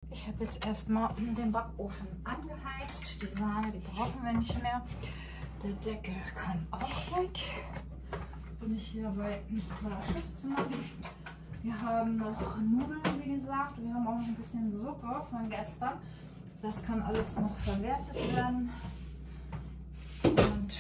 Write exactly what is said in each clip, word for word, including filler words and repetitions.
Ich habe jetzt erstmal den Backofen angeheizt. Die Sahne, die brauchen wir nicht mehr. Der Deckel kann auch weg. Jetzt bin ich hier bei Schiff zu machen. Wir haben noch Nudeln, wie gesagt. Wir haben auch noch ein bisschen Suppe von gestern. Das kann alles noch verwertet werden. Und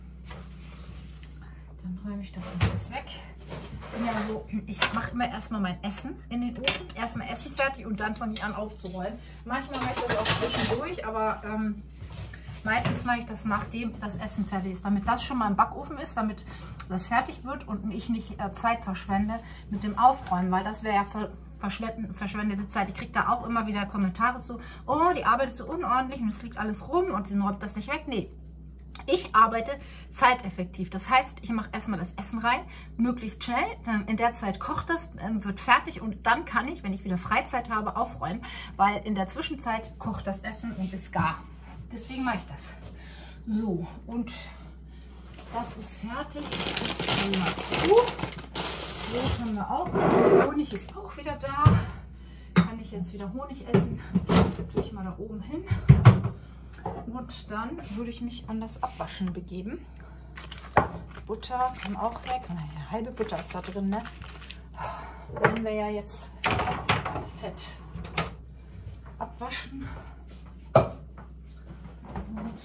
dann räume ich das alles weg. Ja, so, ich mache immer erstmal mein Essen in den Ofen. Erstmal Essen fertig und dann fange ich an aufzuräumen. Manchmal mache ich das auch zwischendurch, aber ähm, meistens mache ich das, nachdem das Essen fertig ist. Damit das schon mal im Backofen ist, damit das fertig wird und ich nicht äh, Zeit verschwende mit dem Aufräumen, weil das wäre ja ver verschwendete Zeit. Ich kriege da auch immer wieder Kommentare zu, oh, die arbeitet so unordentlich und es liegt alles rum und sie räumt das nicht weg. Nee. Ich arbeite zeiteffektiv. Das heißt, ich mache erstmal das Essen rein, möglichst schnell. In der Zeit kocht das, wird fertig und dann kann ich, wenn ich wieder Freizeit habe, aufräumen, weil in der Zwischenzeit kocht das Essen und ist gar. Deswegen mache ich das. So, und das ist fertig. Das kann mal zu. So haben wir auch. Honig ist auch wieder da. Kann ich jetzt wieder Honig essen. Tue ich mal da oben hin. Und dann würde ich mich an das Abwaschen begeben. Butter kann auch weg. Eine halbe Butter ist da drin, ne? Werden wir ja jetzt Fett abwaschen. Und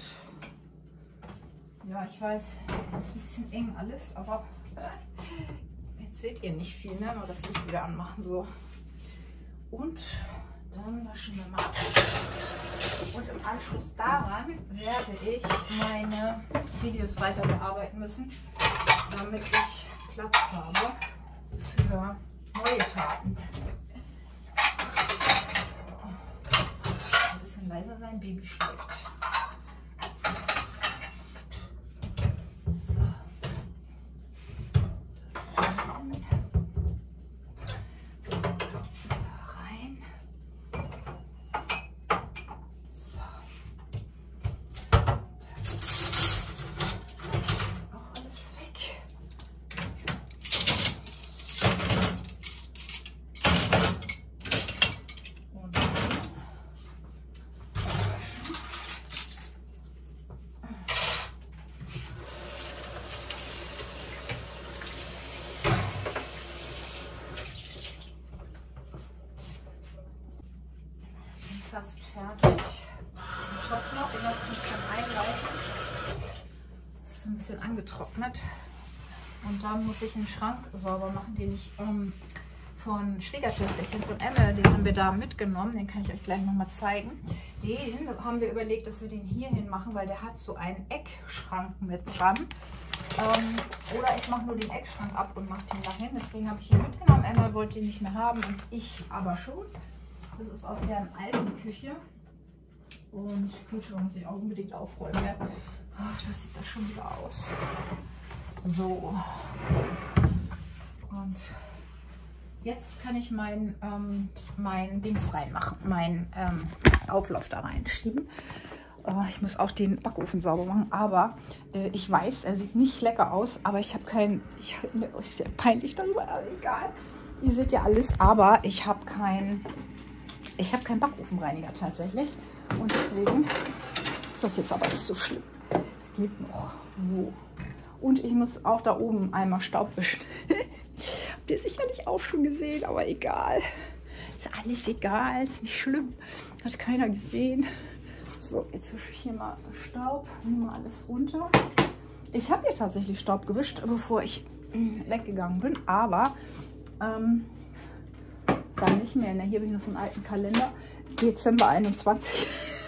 ja, ich weiß, das ist ein bisschen eng alles, aber jetzt seht ihr nicht viel, ne? Nur das Licht wieder anmachen. So. Und dann waschen wir mal ab. Und im Anschluss daran werde ich meine Videos weiter bearbeiten müssen, damit ich Platz habe für neue Taten. Ein bisschen leiser sein, Baby schläft. So. Das rein. Fast fertig. Den Topf noch, den lasse ich dann einlaufen. Das ist so ein bisschen angetrocknet. Und dann muss ich den Schrank sauber machen, den ich ähm, von Schwiegertöchterchen, von Emme, den haben wir da mitgenommen. Den kann ich euch gleich nochmal zeigen. Den haben wir überlegt, dass wir den hier hin machen, weil der hat so einen Eckschrank mit dran. Ähm, oder ich mache nur den Eckschrank ab und mache den dahin. Deswegen habe ich ihn mitgenommen. Emma wollte ihn nicht mehr haben und ich aber schon. Das ist aus deren alten Küche. Und die Küche muss ich auch unbedingt aufräumen. Ja. Ach, das sieht das schon wieder aus. So. Und jetzt kann ich mein, ähm, mein Dings reinmachen. Mein ähm, Auflauf da reinschieben. Oh, ich muss auch den Backofen sauber machen. Aber äh, ich weiß, er sieht nicht lecker aus. Aber ich habe keinen... Ich mir ist sehr peinlich darüber. Aber egal. Ihr seht ja alles. Aber ich habe keinen... Ich habe keinen Backofenreiniger tatsächlich und deswegen ist das jetzt aber nicht so schlimm. Es geht noch so. Und ich muss auch da oben einmal Staub wischen. Habt ihr sicherlich auch schon gesehen, aber egal. Ist alles egal, ist nicht schlimm. Hat keiner gesehen. So, jetzt wische ich hier mal Staub. Nehme mal alles runter. Ich habe hier tatsächlich Staub gewischt, bevor ich weggegangen bin, aber... Ähm, dann nicht mehr. Hier habe ich noch so einen alten Kalender. Dezember einundzwanzig.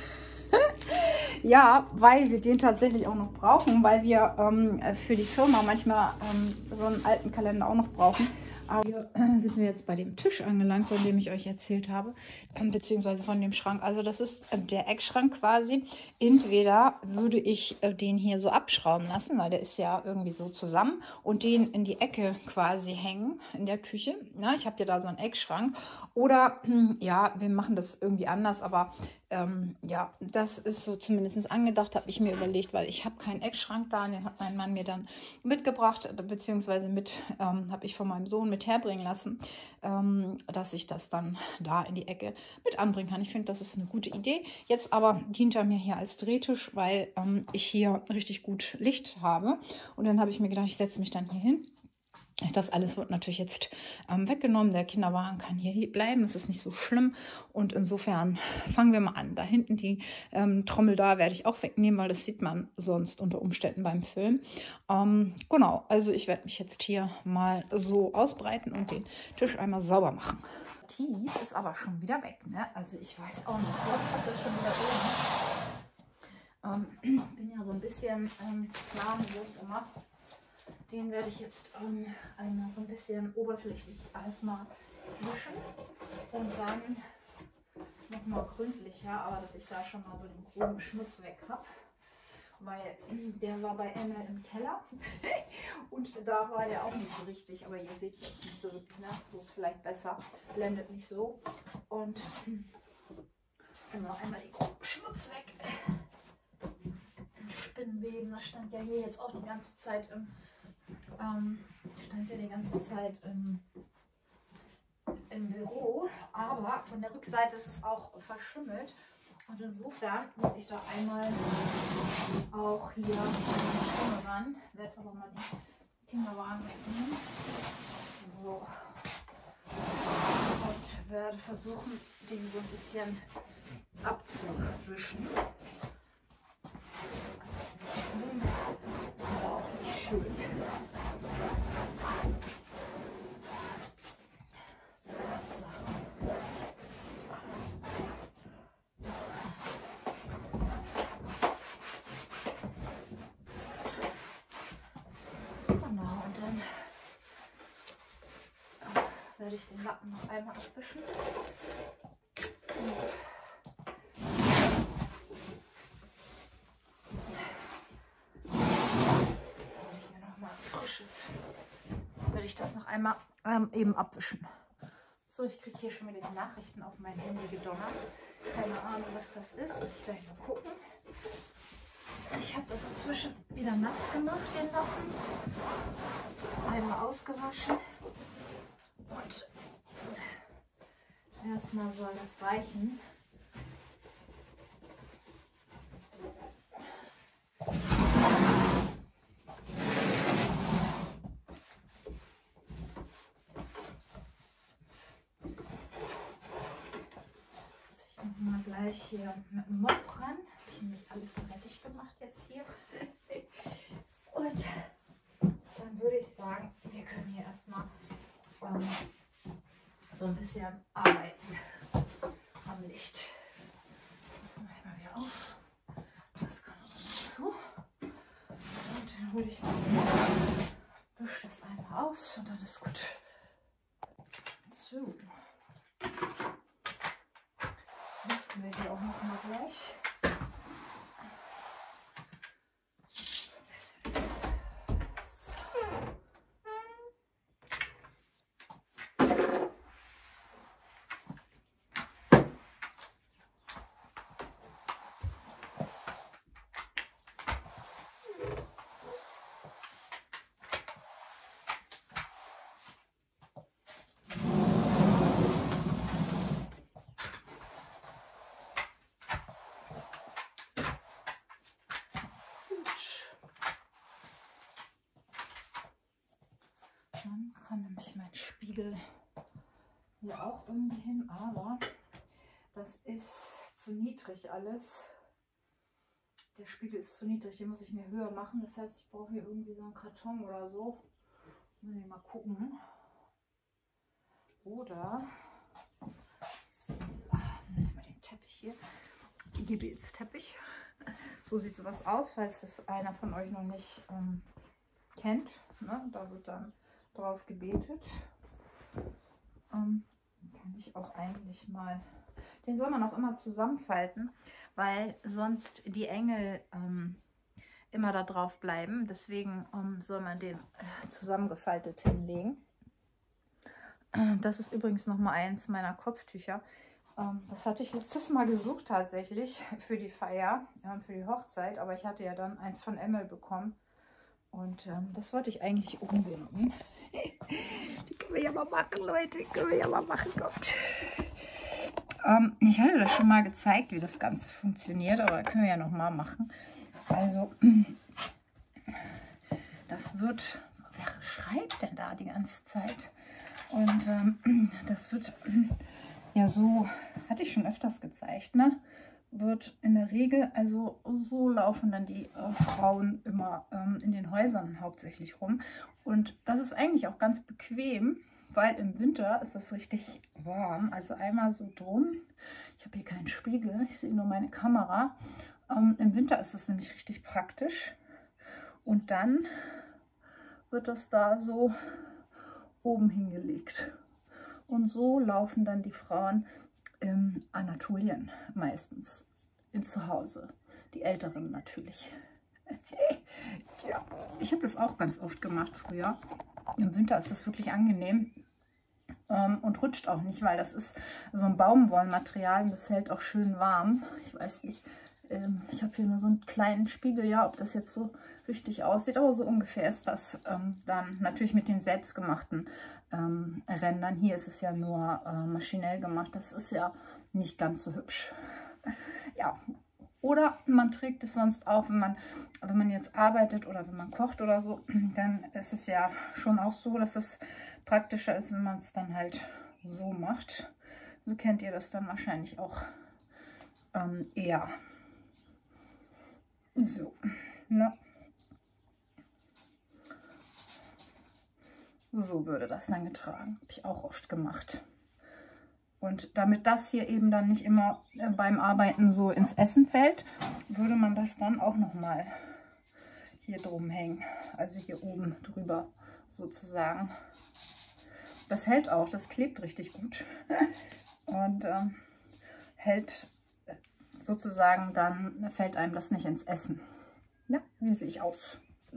Ja, weil wir den tatsächlich auch noch brauchen, weil wir ähm, für die Firma manchmal ähm, so einen alten Kalender auch noch brauchen. Aber hier äh, sind wir jetzt bei dem Tisch angelangt, von dem ich euch erzählt habe, äh, beziehungsweise von dem Schrank. Also das ist äh, der Eckschrank quasi. Entweder würde ich äh, den hier so abschrauben lassen, weil der ist ja irgendwie so zusammen, und den in die Ecke quasi hängen in der Küche. Ja, ich habe ja da so einen Eckschrank. Oder äh, ja, wir machen das irgendwie anders, aber ähm, ja, das ist so zumindest angedacht, habe ich mir überlegt, weil ich habe keinen Eckschrank da. Den hat mein Mann mir dann mitgebracht, beziehungsweise mit, ähm, habe ich von meinem Sohn mit herbringen lassen, ähm, dass ich das dann da in die Ecke mit anbringen kann. Ich finde, das ist eine gute Idee. Jetzt aber dient er mir hier als Drehtisch, weil ähm, ich hier richtig gut Licht habe. Und dann habe ich mir gedacht, ich setze mich dann hier hin. Das alles wird natürlich jetzt ähm, weggenommen. Der Kinderwagen kann hier bleiben. Das ist nicht so schlimm. Und insofern fangen wir mal an. Da hinten die ähm, Trommel da werde ich auch wegnehmen, weil das sieht man sonst unter Umständen beim Film. Ähm, genau, also ich werde mich jetzt hier mal so ausbreiten und den Tisch einmal sauber machen. Tief ist aber schon wieder weg, ne? Also ich weiß auch nicht, was hat das schon wieder oben? Ähm, bin ja so ein bisschen ähm, planlos immer. Den werde ich jetzt ähm, einmal so ein bisschen oberflächlich erstmal wischen und dann nochmal gründlicher, aber dass ich da schon mal so den groben Schmutz weg habe, weil der war bei Emma im Keller und da war der auch nicht so richtig, aber ihr seht jetzt nicht so wirklich, ne? So ist vielleicht besser, blendet nicht so und genau, einmal den groben Schmutz weg. Spinnenweben, das stand ja hier jetzt auch die ganze Zeit im Ähm, stand ja die ganze Zeit im, im Büro, aber von der Rückseite ist es auch verschimmelt und insofern muss ich da einmal auch hier die Stimme ran, werde aber mal den Kinderwagen wegnehmen, so, und werde versuchen, den so ein bisschen abzuwischen. Das ist nicht schlimm, aber auch nicht schön. Werde ich den Lappen noch einmal abwischen. Und ich mir noch mal ein frisches, werde ich das noch einmal ähm, eben abwischen. So, ich kriege hier schon wieder die Nachrichten auf mein Handy gedonnert. Keine Ahnung, was das ist. Muss ich gleich mal gucken. Ich habe das inzwischen wieder nass gemacht, den Lappen. Einmal ausgewaschen. Und erstmal soll das reichen. Ich mache mal gleich hier mit dem Mop ran. Habe ich nämlich alles dreckig gemacht jetzt hier. Und dann würde ich sagen, wir können hier erstmal ähm, so ein bisschen arbeiten am Licht. Das mache ich mal wieder auf. Das kann auch dazu. Und dann hole ich mal, wische das einmal aus und dann ist gut. So. Lüften wir hier auch noch mal gleich. Dann kann nämlich mein Spiegel hier auch irgendwie hin, aber das ist zu niedrig alles. Der Spiegel ist zu niedrig, den muss ich mir höher machen. Das heißt, ich brauche hier irgendwie so einen Karton oder so. Muss ich mal gucken. Oder so, nehme ich mal den Teppich hier. Die Gebetsteppich. So sieht sowas aus, falls das einer von euch noch nicht ähm, kennt. Ne? Da wird dann drauf gebetet. Ähm, kann ich auch eigentlich mal. Den soll man auch immer zusammenfalten, weil sonst die Engel ähm, immer da drauf bleiben. Deswegen ähm, soll man den äh, zusammengefaltet hinlegen. Äh, das ist übrigens noch mal eins meiner Kopftücher. Ähm, das hatte ich letztes Mal gesucht tatsächlich für die Feier, äh, für die Hochzeit. Aber ich hatte ja dann eins von Emmel bekommen. Und ähm, das wollte ich eigentlich umbinden. Die Können wir ja mal machen, Leute. Können wir ja mal machen, Gott. Ähm, ich hatte das schon mal gezeigt, wie das Ganze funktioniert, aber können wir ja noch mal machen. Also, das wird... Wer schreibt denn da die ganze Zeit? Und ähm, das wird ja so, hatte ich schon öfters gezeigt, ne? Wird in der Regel, also so laufen dann die äh, Frauen immer ähm, in den Häusern hauptsächlich rum. Und das ist eigentlich auch ganz bequem, weil im Winter ist das richtig warm. Also einmal so drum. Ich habe hier keinen Spiegel, ich sehe nur meine Kamera. Ähm, Im Winter ist das nämlich richtig praktisch. Und dann wird das da so oben hingelegt. Und so laufen dann die Frauen in Anatolien meistens in zu Hause. Die Älteren natürlich. Ja, ich habe das auch ganz oft gemacht früher. Im Winter ist das wirklich angenehm ähm, und rutscht auch nicht, weil das ist so ein Baumwollmaterial und das hält auch schön warm. Ich weiß nicht, ähm, ich habe hier nur so einen kleinen Spiegel, ja, ob das jetzt so richtig aussieht, aber so ungefähr ist das ähm, dann natürlich mit den selbstgemachten ähm, Rändern. Hier ist es ja nur äh, maschinell gemacht, das ist ja nicht ganz so hübsch. Ja, oder man trägt es sonst auch, wenn man, wenn man jetzt arbeitet oder wenn man kocht oder so, dann ist es ja schon auch so, dass es praktischer ist, wenn man es dann halt so macht. So kennt ihr das dann wahrscheinlich auch ähm, eher. So, ne? So würde das dann getragen. Habe ich auch oft gemacht. Und damit das hier eben dann nicht immer beim Arbeiten so ins Essen fällt, würde man das dann auch nochmal hier drum hängen. Also hier oben drüber sozusagen. Das hält auch, das klebt richtig gut. Und ähm, hält sozusagen, dann fällt einem das nicht ins Essen. Ja, wie sehe ich aus?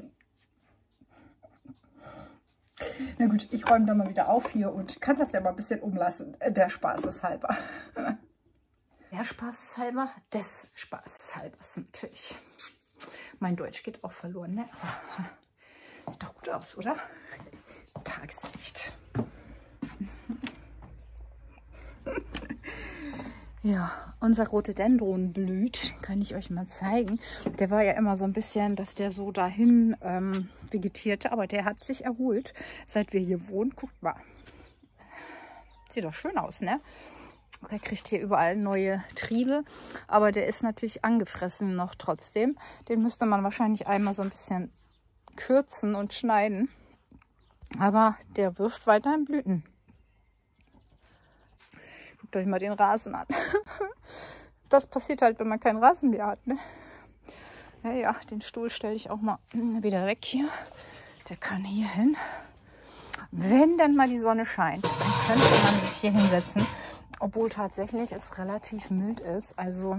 Na gut, ich räume da mal wieder auf hier und kann das ja mal ein bisschen umlassen. Der Spaß ist halber. Der Spaß ist halber, des Spaßes halber natürlich. Mein Deutsch geht auch verloren, ne? Aber sieht doch gut aus, oder? Tageslicht. Ja, unser Rhododendron blüht, kann ich euch mal zeigen. Der war ja immer so ein bisschen, dass der so dahin ähm, vegetierte, aber der hat sich erholt, seit wir hier wohnen. Guckt mal. Sieht doch schön aus, ne? Der kriegt hier überall neue Triebe, aber der ist natürlich angefressen noch trotzdem. Den müsste man wahrscheinlich einmal so ein bisschen kürzen und schneiden. Aber der wirft weiterhin Blüten. Guckt euch mal den Rasen an. Das passiert halt, wenn man keinen Rasen mehr hat, ne? Ja, ja, den Stuhl stelle ich auch mal wieder weg hier. Der kann hier hin. Wenn dann mal die Sonne scheint, dann könnte man sich hier hinsetzen. Obwohl tatsächlich es relativ mild ist. Also,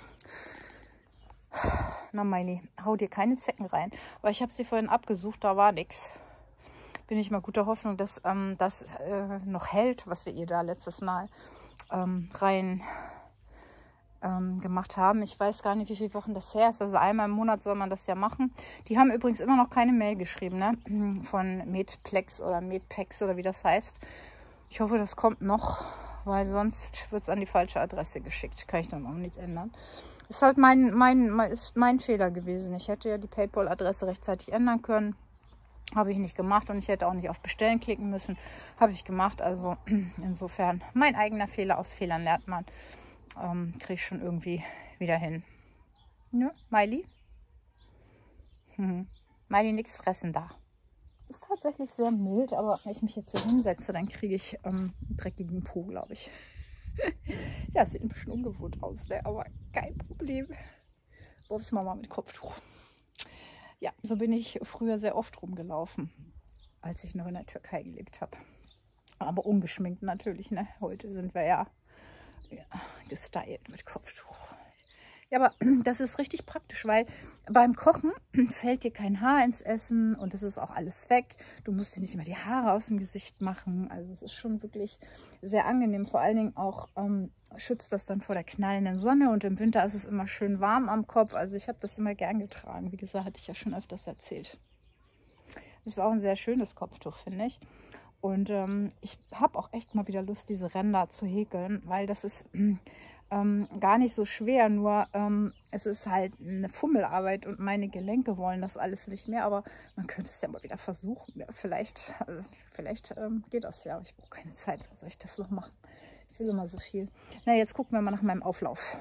na Miley, hau dir keine Zecken rein. Weil ich habe sie vorhin abgesucht, da war nichts. Bin ich mal guter Hoffnung, dass ähm, das äh, noch hält, was wir ihr da letztes Mal ähm, rein ähm, gemacht haben. Ich weiß gar nicht, wie viele Wochen das her ist. Also einmal im Monat soll man das ja machen. Die haben übrigens immer noch keine Mail geschrieben, ne? Von Medplex oder Medpex oder wie das heißt. Ich hoffe, das kommt noch, weil sonst wird es an die falsche Adresse geschickt. Kann ich dann auch nicht ändern. Ist halt mein, mein, ist mein Fehler gewesen. Ich hätte ja die PayPal-Adresse rechtzeitig ändern können. Habe ich nicht gemacht und ich hätte auch nicht auf Bestellen klicken müssen. Habe ich gemacht. Also insofern mein eigener Fehler. Aus Fehlern lernt man. Ähm, Kriege ich schon irgendwie wieder hin. Ja, Miley? Hm. Miley, nichts fressen da. Ist tatsächlich sehr mild, aber wenn ich mich jetzt hier hinsetze, dann kriege ich ähm, dreckigen Po, glaube ich. Ja, sieht ein bisschen ungewohnt aus, ne? Aber kein Problem. Wurf's mal mit Kopftuch. Ja, so bin ich früher sehr oft rumgelaufen, als ich noch in der Türkei gelebt habe. Aber ungeschminkt natürlich, ne? Heute sind wir ja, ja gestylt mit Kopftuch. Ja, aber das ist richtig praktisch, weil beim Kochen fällt dir kein Haar ins Essen und es ist auch alles weg. Du musst dir nicht immer die Haare aus dem Gesicht machen. Also es ist schon wirklich sehr angenehm. Vor allen Dingen auch ähm, schützt das dann vor der knallenden Sonne und im Winter ist es immer schön warm am Kopf. Also ich habe das immer gern getragen. Wie gesagt, hatte ich ja schon öfters erzählt. Das ist auch ein sehr schönes Kopftuch, finde ich. Und ähm, ich habe auch echt mal wieder Lust, diese Ränder zu häkeln, weil das ist ähm, gar nicht so schwer, nur ähm, es ist halt eine Fummelarbeit und meine Gelenke wollen das alles nicht mehr, aber man könnte es ja mal wieder versuchen. Ja, vielleicht also, vielleicht ähm, geht das ja, aber ich brauche keine Zeit, was soll ich das noch machen? Ich will immer so viel. Na, jetzt gucken wir mal nach meinem Auflauf.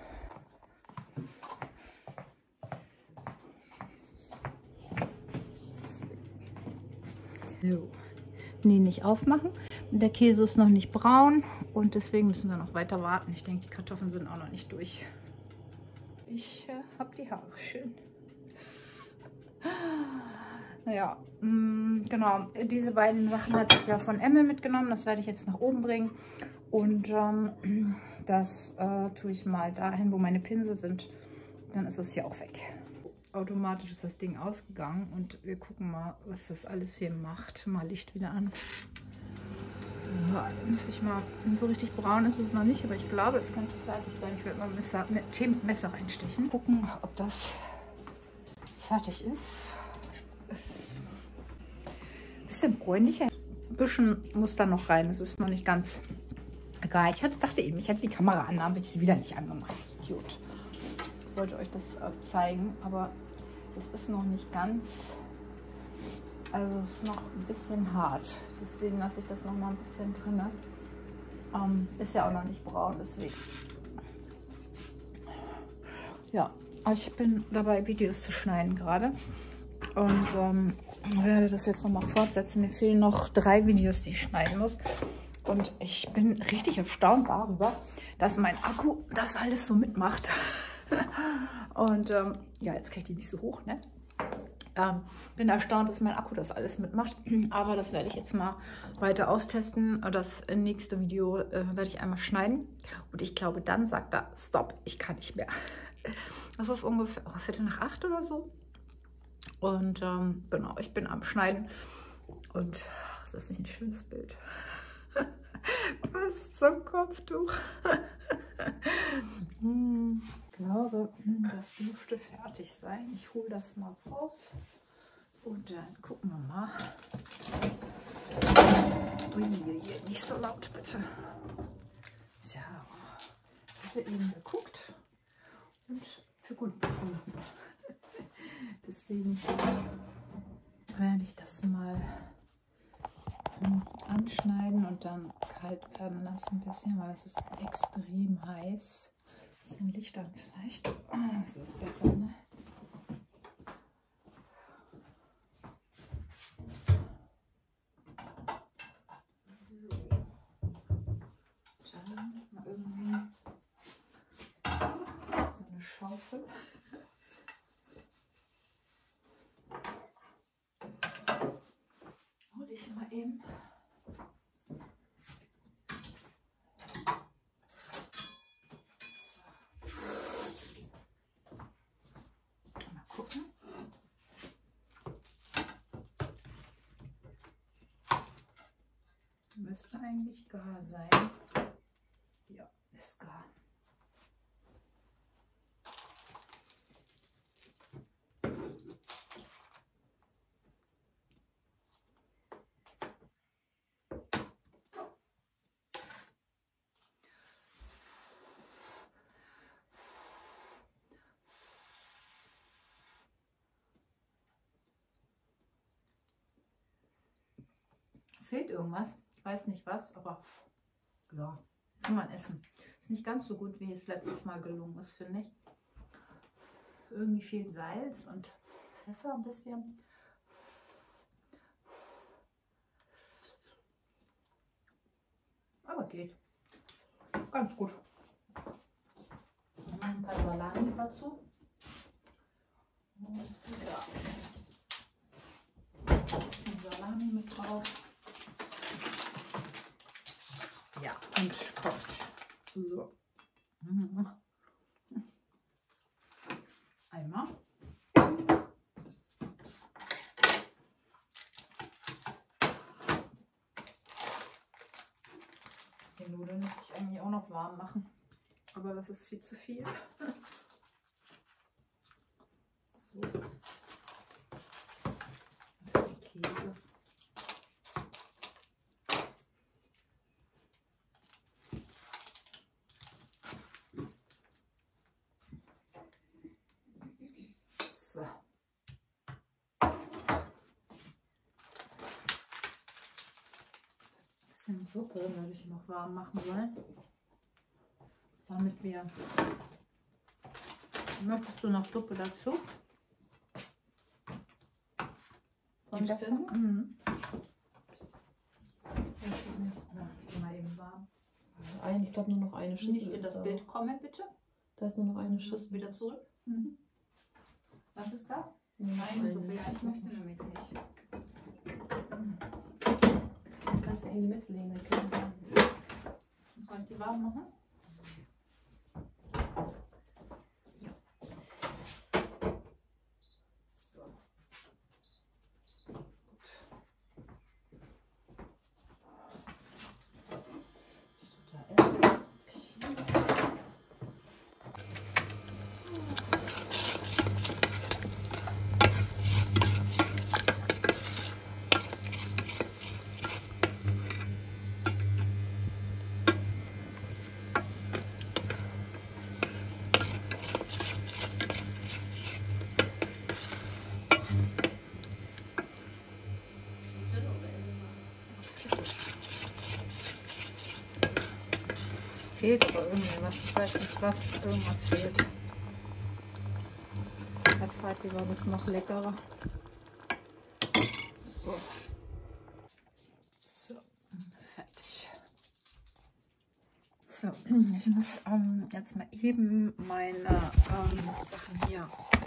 So. Nee, nicht aufmachen. Der Käse ist noch nicht braun und deswegen müssen wir noch weiter warten. Ich denke, die Kartoffeln sind auch noch nicht durch. Ich äh, habe die Haare schön. Naja, mh, genau. Diese beiden Sachen hatte ich ja von Emmel mitgenommen. Das werde ich jetzt nach oben bringen. Und ähm, das äh, tue ich mal dahin, wo meine Pinsel sind. Dann ist es hier auch weg. Automatisch ist das Ding ausgegangen und wir gucken mal, was das alles hier macht. Mal Licht wieder an. Ja, müsste ich mal, so richtig braun ist es noch nicht, aber ich glaube, es könnte fertig sein. Ich werde mal Messer, mit dem Messer reinstechen. Gucken, ob das fertig ist. Bisschen bräunlicher. Ein bisschen muss da noch rein. Es ist noch nicht ganz egal. Ich hatte, dachte eben, ich hätte die Kamera an, aber ich sie wieder nicht angemacht. Idiot. Ich wollte euch das äh, zeigen, aber es ist noch nicht ganz, also es ist noch ein bisschen hart. Deswegen lasse ich das noch mal ein bisschen drin. Ähm, ist ja auch noch nicht braun, deswegen. Ja, ich bin dabei, Videos zu schneiden gerade. Und ähm, werde das jetzt noch mal fortsetzen. Mir fehlen noch drei Videos, die ich schneiden muss. Und ich bin richtig erstaunt darüber, dass mein Akku das alles so mitmacht. Und ähm, ja, jetzt kriege ich die nicht so hoch, ne? Ähm, bin erstaunt, dass mein Akku das alles mitmacht. Aber das werde ich jetzt mal weiter austesten. Das nächste Video äh, werde ich einmal schneiden. Und ich glaube, dann sagt er, stopp, ich kann nicht mehr. Das ist ungefähr oh, Viertel nach acht oder so. Und ähm, genau, ich bin am Schneiden. Und ach, ist das nicht ein schönes Bild? Was zum Kopftuch? hm, ich glaube, das dürfte fertig sein. Ich hole das mal raus und dann gucken wir mal. Uiuiui, nicht so laut bitte. So, ich hatte eben geguckt und für gut befunden. Deswegen werde ich das mal anschneiden und dann kalt werden lassen ein bisschen, weil es ist extrem heiß. Ein bisschen Licht an vielleicht. Ah, das ist besser, ne? So. Dann mal irgendwie so eine Schaufel. Hol ich mal eben. Müsste eigentlich gar sein. Ja, ist gar. Fehlt irgendwas? Ich weiß nicht was, aber ja, kann man essen. Ist nicht ganz so gut, wie es letztes Mal gelungen ist, finde ich. Irgendwie fehlt Salz und Pfeffer ein bisschen. Aber geht. Ganz gut. Noch ein paar Salami dazu. Was geht da? Ein bisschen Salami mit drauf. Ja, und kocht. So. Einmal. Die Nudeln muss ich eigentlich auch noch warm machen. Aber das ist viel zu viel. So. Das ist Käse. bisschen Suppe, würde ich noch warm machen wollen. Damit wir... Möchtest du noch Suppe dazu? Gibst du? Mhm. Ich mal eben warm. Ein, ich glaube nur noch eine Schüssel. Nicht in das Bild kommen, bitte. Da ist nur noch eine Schüssel. Wieder zurück. Mhm. Was ist da? Nein, Suppe. Ja, ich möchte nämlich nicht. Du kannst ja eben mitlegen. Soll ich die warm machen? Ja. So. Gut. Ich tue da Essig. Fehlt aber irgendwas. Ich weiß nicht was. Irgendwas fehlt. Als Vati war das noch leckerer. So. So. Fertig. So. Ich muss ähm, jetzt mal eben meine ähm, Sachen hier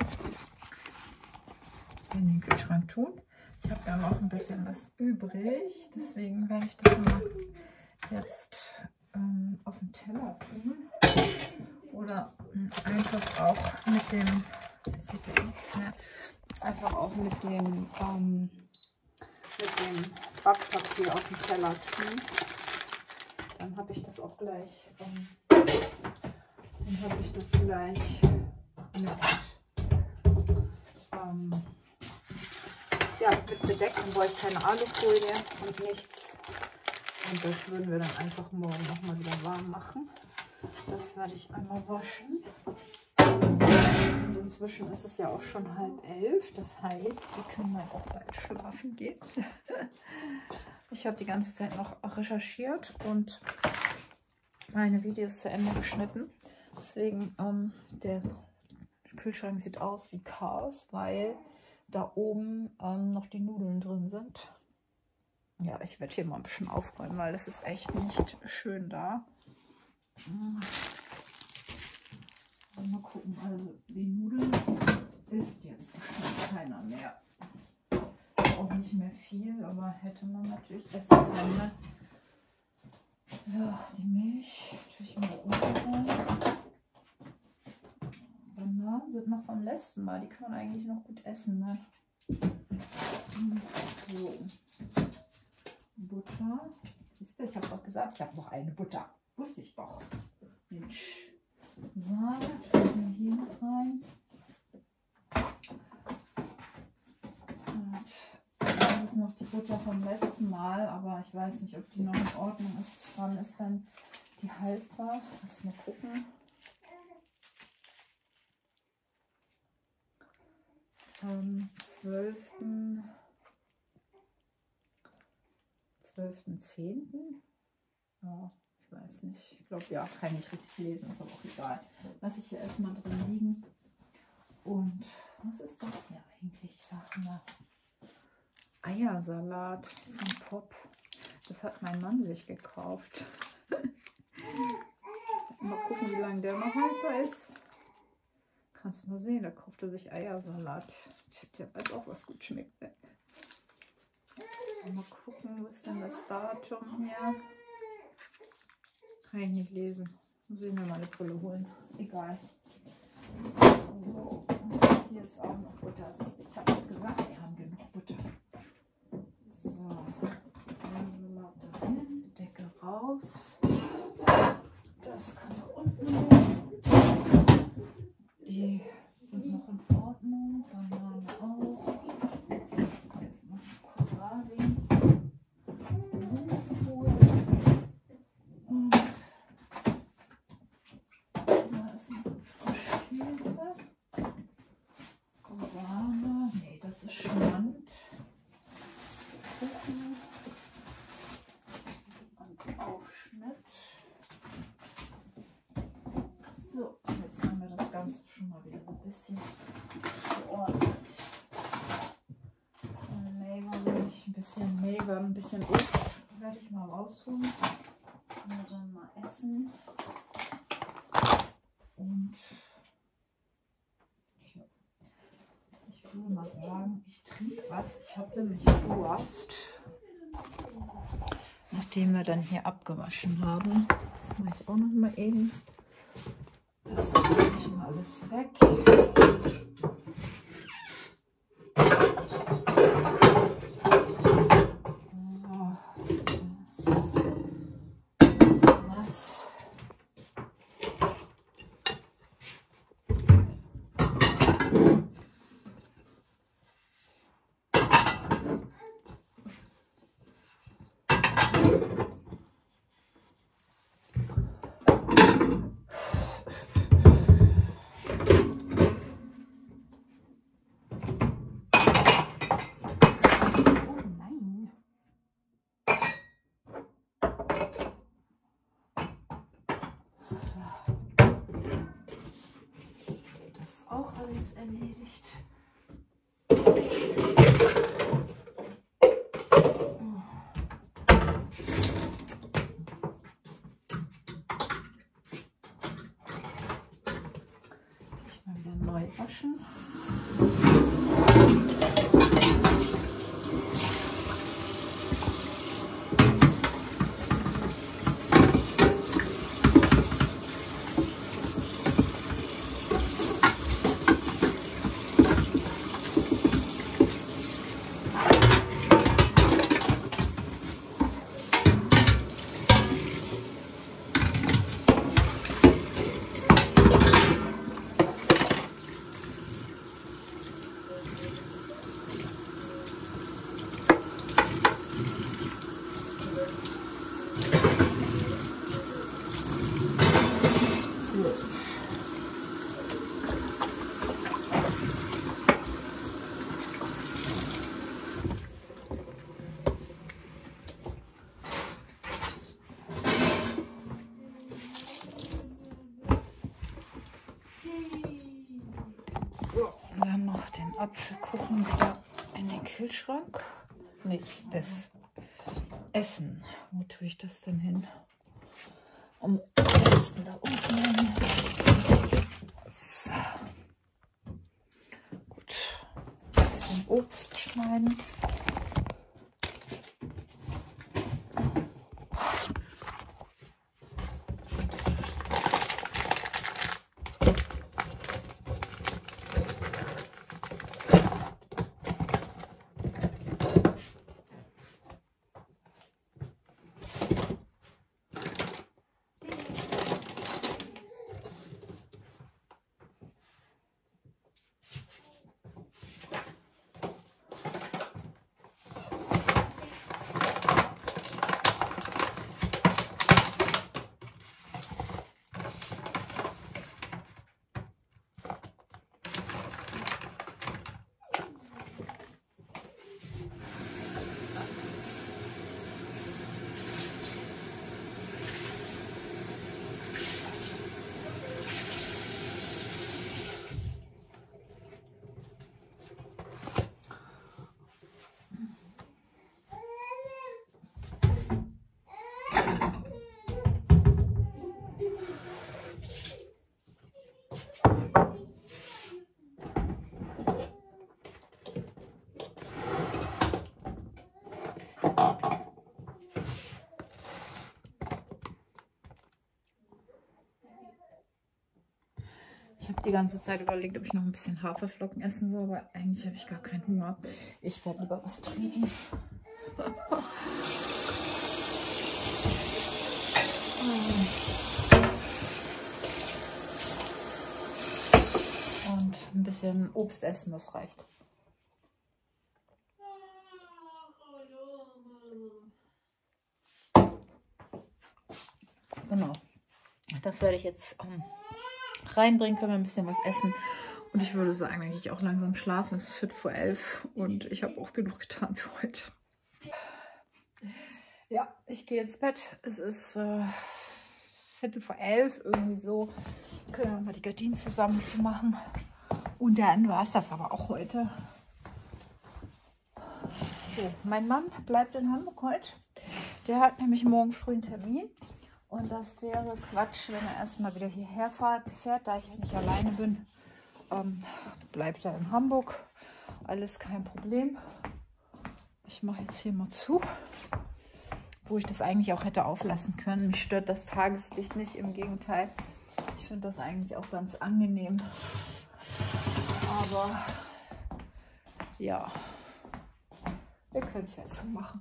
in den Kühlschrank tun. Ich habe ja noch ein bisschen was übrig. Deswegen werde ich das mal jetzt ähm, auf den Teller tun. Oder einfach auch mit dem, das sieht ja nichts, ne? Einfach auch mit dem, ähm, mit dem Backpapier auf den Teller tun. Dann habe ich das auch gleich, ähm, dann habe ich das gleich mit, ähm, ja, mit bedeckt, dann brauche ich keine Alufolie und nichts. Und das würden wir dann einfach morgen nochmal wieder warm machen. Das werde ich einmal waschen. Und inzwischen ist es ja auch schon halb elf. Das heißt, wir können dann auch bald schlafen gehen. Ich habe die ganze Zeit noch recherchiert und meine Videos zu Ende geschnitten. Deswegen, ähm, der Kühlschrank sieht aus wie Chaos, weil da oben ähm, noch die Nudeln drin sind. Ja, ich werde hier mal ein bisschen aufräumen, weil das ist echt nicht schön da. Mal gucken, also die Nudeln ist jetzt bestimmt keiner mehr. Auch nicht mehr viel, aber hätte man natürlich essen können. Ne? So, die Milch natürlich mal umrühren. Bananen sind noch vom letzten Mal, die kann man eigentlich noch gut essen. Ne? So. Butter. Siehst du, ich habe doch gesagt, ich habe noch eine Butter. Wusste ich doch. Mensch. Sahne tun wir hier mit rein. Und das ist noch die Butter vom letzten Mal, aber ich weiß nicht, ob die noch in Ordnung ist. Wann ist dann die haltbar? Lass mal gucken. Am zwölften zehnten Ja, ich weiß nicht. Ich glaube, ja, kann ich richtig lesen, ist aber auch egal. Lass ich hier erstmal drin liegen. Und was ist das hier eigentlich? Sag mal. Eiersalat von Pop. Das hat mein Mann sich gekauft. Mal gucken, wie lange der noch haltbar ist. Kannst du mal sehen, da kauft er sich Eiersalat. Der weiß auch, was gut schmeckt. Mal gucken, wo ist denn das Datum hier? Kann ich nicht lesen. Muss ich mir mal eine Brille holen. Egal. So, hier ist auch noch Butter. Ich habe doch gesagt, wir haben genug Butter. So, Eiersalat dahin, Deckel raus. Das kann da unten hin. Die sind noch in Ordnung. Bananen auch. Hier ist noch Kohlrabi. Blumenkohl. Und da ist noch Frischkäse. Sahne. Nee, das ist Schmand. Kuchen. ist schon mal wieder so ein bisschen geordnet. Ein bisschen Maven, ein bisschen Maven, ein bisschen Obst werde ich mal rausholen. Und dann mal essen. Und ich, ich will mal sagen, ich trinke was. Ich habe nämlich Durst. Nachdem wir dann hier abgewaschen haben. Das mache ich auch noch mal eben. Das mache ich mal alles weg. Auch alles erledigt. Ich mal wieder neu waschen. Apfelkuchen wieder in den Kühlschrank. Nee, das Essen. Wo tue ich das denn hin? Am besten da unten. So. Gut. Ein bisschen Obst schneiden. Ich habe die ganze Zeit überlegt, ob ich noch ein bisschen Haferflocken essen soll, aber eigentlich habe ich gar keinen Hunger. Ich werde lieber was trinken. Und ein bisschen Obst essen, das reicht. Genau. Das werde ich jetzt ähm, reinbringen, können wir ein bisschen was essen. Und ich würde sagen, dann gehe ich auch langsam schlafen. Es ist viertel vor elf und ich habe auch genug getan für heute. Ja, ich gehe ins Bett. Es ist äh, Viertel vor elf, irgendwie so. Können wir mal die Gardinen zusammen zu machen. Und dann war es das aber auch heute. So, mein Mann bleibt in Hamburg heute. Der hat nämlich morgen früh einen Termin. Und das wäre Quatsch, wenn er erstmal wieder hierher fährt, fährt da ich ja nicht alleine bin. Ähm, bleibt er in Hamburg. Alles kein Problem. Ich mache jetzt hier mal zu, wo ich das eigentlich auch hätte auflassen können. Mich stört das Tageslicht nicht, im Gegenteil. Ich finde das eigentlich auch ganz angenehm. Aber ja, wir können es ja zumachen.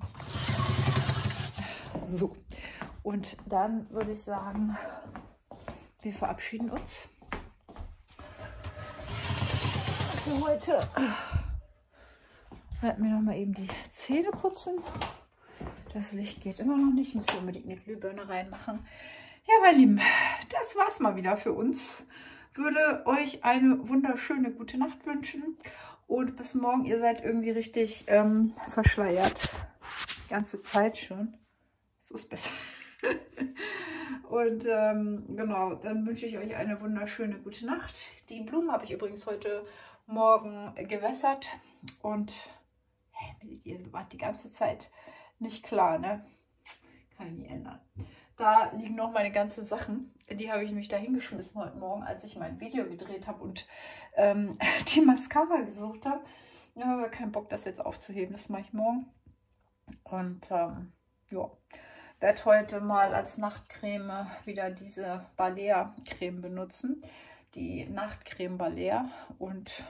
So, und dann würde ich sagen, wir verabschieden uns für heute. Ich werde mir noch mal eben die Zähne putzen. Das Licht geht immer noch nicht. Ich muss unbedingt eine Glühbirne reinmachen. Ja, meine Lieben, das war's mal wieder für uns. Würde euch eine wunderschöne gute Nacht wünschen. Und bis morgen. Ihr seid irgendwie richtig ähm, verschleiert. Die ganze Zeit schon. So ist besser. Und ähm, genau, dann wünsche ich euch eine wunderschöne gute Nacht. Die Blumen habe ich übrigens heute Morgen gewässert. Und hä, ihr wart die ganze Zeit nicht klar, ne? Kann ich nicht ändern. Da liegen noch meine ganzen Sachen. Die habe ich nämlich da hingeschmissen heute Morgen, als ich mein Video gedreht habe und ähm, die Mascara gesucht habe. Ja, aber keinen Bock, das jetzt aufzuheben. Das mache ich morgen. Und ähm, ja, werde heute mal als Nachtcreme wieder diese Balea-Creme benutzen. Die Nachtcreme Balea. Und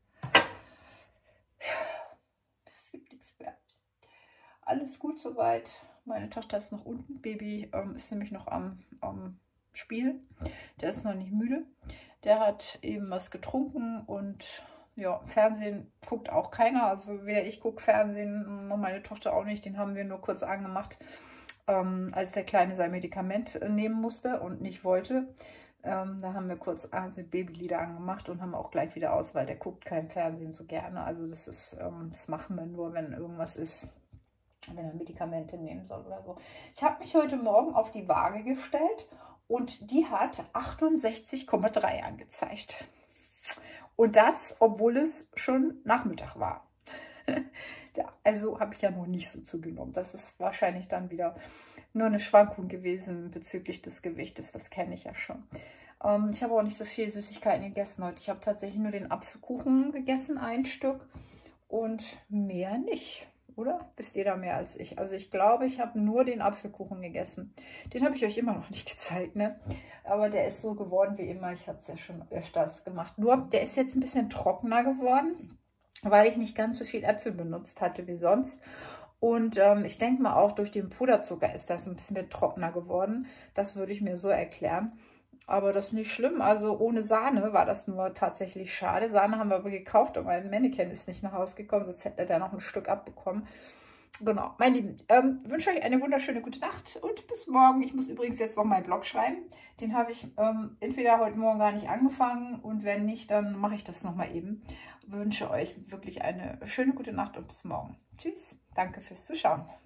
es gibt nichts mehr. Alles gut soweit. Meine Tochter ist noch unten. Baby ähm, ist nämlich noch am, am Spielen. Der ist noch nicht müde. Der hat eben was getrunken und ja, Fernsehen guckt auch keiner. Also weder ich gucke Fernsehen, noch meine Tochter auch nicht. Den haben wir nur kurz angemacht, ähm, als der Kleine sein Medikament nehmen musste und nicht wollte. Ähm, da haben wir kurz also Babylieder angemacht und haben auch gleich wieder aus, weil der guckt kein Fernsehen so gerne. Also das ist, ähm, das machen wir nur, wenn irgendwas ist. Wenn er Medikamente nehmen soll oder so. Ich habe mich heute Morgen auf die Waage gestellt und die hat achtundsechzig Komma drei angezeigt. Und das, obwohl es schon Nachmittag war. Ja, also habe ich ja noch nicht so zugenommen. Das ist wahrscheinlich dann wieder nur eine Schwankung gewesen bezüglich des Gewichtes. Das kenne ich ja schon. Ähm, ich habe auch nicht so viel Süßigkeiten gegessen heute. Ich habe tatsächlich nur den Apfelkuchen gegessen, ein Stück. Und mehr nicht. Oder? Wisst ihr da mehr als ich? Also ich glaube, ich habe nur den Apfelkuchen gegessen. Den habe ich euch immer noch nicht gezeigt, ne? Aber der ist so geworden wie immer. Ich hatte es ja schon öfters gemacht. Nur, der ist jetzt ein bisschen trockener geworden, weil ich nicht ganz so viel Äpfel benutzt hatte wie sonst. Und ähm, ich denke mal auch durch den Puderzucker ist das ein bisschen mehr trockener geworden. Das würde ich mir so erklären. Aber das ist nicht schlimm. Also ohne Sahne war das nur tatsächlich schade. Sahne haben wir aber gekauft, aber mein Mannequin ist nicht nach Hause gekommen, sonst hätte er da noch ein Stück abbekommen. Genau, meine Lieben, ähm, wünsche euch eine wunderschöne gute Nacht und bis morgen. Ich muss übrigens jetzt noch meinen Blog schreiben. Den habe ich ähm, entweder heute Morgen gar nicht angefangen und wenn nicht, dann mache ich das nochmal eben. Ich wünsche euch wirklich eine schöne gute Nacht und bis morgen. Tschüss, danke fürs Zuschauen.